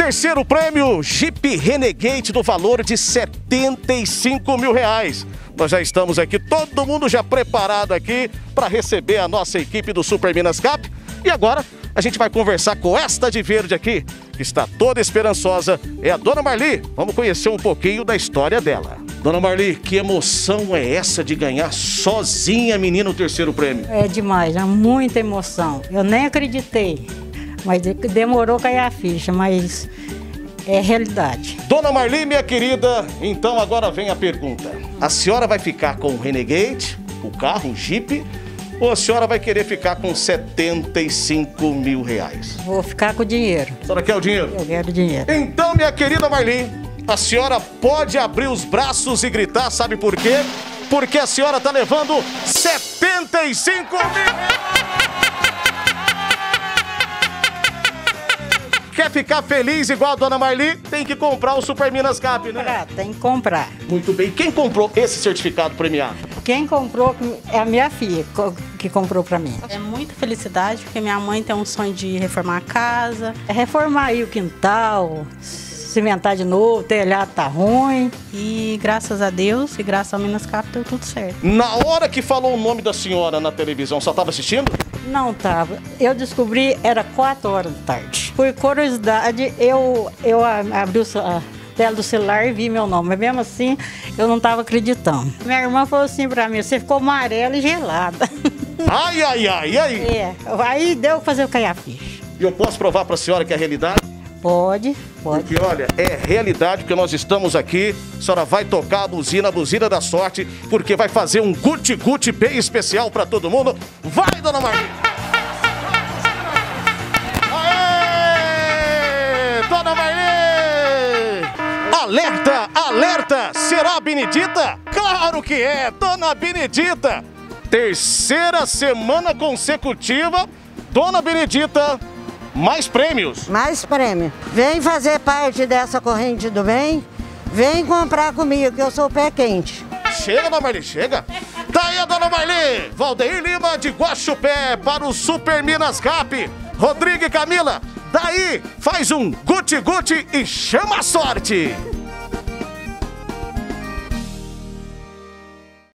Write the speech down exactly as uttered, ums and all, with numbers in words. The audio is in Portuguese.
Terceiro prêmio, Jeep Renegade do valor de setenta e cinco mil reais. Nós já estamos aqui, todo mundo já preparado aqui para receber a nossa equipe do Super Minas Cap. E agora a gente vai conversar com esta de verde aqui, que está toda esperançosa, é a Dona Marli. Vamos conhecer um pouquinho da história dela. Dona Marli, que emoção é essa de ganhar sozinha, menina, o terceiro prêmio? É demais, é muita emoção. Eu nem acreditei, mas demorou cair a ficha, mas é realidade. Dona Marli, minha querida, então agora vem a pergunta. A senhora vai ficar com o Renegade, o carro, o Jeep, ou a senhora vai querer ficar com setenta e cinco mil reais? Vou ficar com o dinheiro. A senhora quer o dinheiro? Eu quero dinheiro. Então, minha querida Marli, a senhora pode abrir os braços e gritar, sabe por quê? Porque a senhora tá levando setenta e cinco mil reais! Quer ficar feliz igual a Dona Marli? Tem que comprar o Super Minas Cap, né? Tem que comprar. Muito bem. Quem comprou esse certificado premiado? Quem comprou é a minha filha que comprou pra mim. É muita felicidade, porque minha mãe tem um sonho de reformar a casa. É reformar aí o quintal, cimentar de novo, o telhado tá ruim. E graças a Deus e graças ao Minas Cap deu tudo certo. Na hora que falou o nome da senhora na televisão, só estava assistindo? Não tava. Eu descobri, era quatro horas da tarde. Por curiosidade, eu, eu abri a tela do celular e vi meu nome. Mas mesmo assim, eu não tava acreditando. Minha irmã falou assim pra mim, você ficou amarela e gelada. Ai, ai, ai, ai. É, aí deu pra fazer o cair a ficha. E eu posso provar pra senhora que é realidade? Pode, pode. Porque, olha, é realidade, porque nós estamos aqui, a senhora vai tocar a buzina, a buzina da sorte, porque vai fazer um guti-guti bem especial pra todo mundo. Vai, Dona Marli! Aê! Dona Marli! Alerta, alerta! Será a Benedita? Claro que é, Dona Benedita! Terceira semana consecutiva, Dona Benedita... Mais prêmios. Mais prêmio. Vem fazer parte dessa corrente do bem. Vem comprar comigo, que eu sou o pé quente. Chega, Dona Marli, chega. Tá aí a Dona Marli. Valdeir Lima de Guaxupé para o Super Minas Cap. Rodrigo e Camila, daí faz um guti-guti e chama a sorte.